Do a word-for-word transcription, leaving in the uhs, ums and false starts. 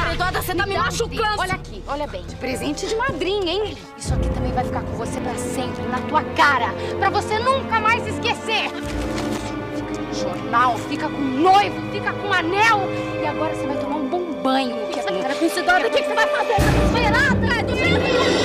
Eduarda, você tá me machucando. Olha aqui, olha bem. Presente de madrinha, hein? Isso aqui também vai ficar com você pra sempre, na tua cara. Pra você nunca mais se esquecer. Fica no jornal, fica com noivo, fica com anel. E agora você vai tomar um bom banho. Cara, com esse Eduarda, o que, que você vai fazer? Tá desesperada?